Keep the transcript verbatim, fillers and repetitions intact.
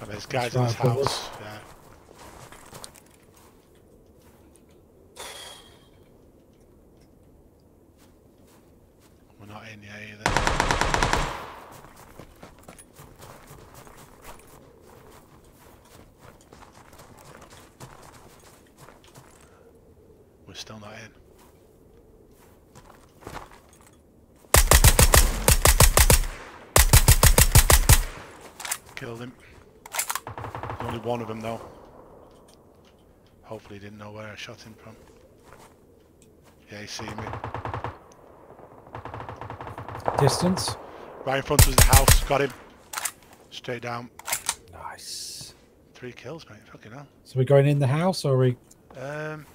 And there's guys in this house. Yeah. We're not in yet either. We're still not in. Killed him. There's only one of them though. Hopefully he didn't know where I shot him from. Yeah, he seen me. Distance? Right in front of the house. Got him. Straight down. Nice. Three kills, mate. Fucking hell. So we're going in the house, or are we? Um,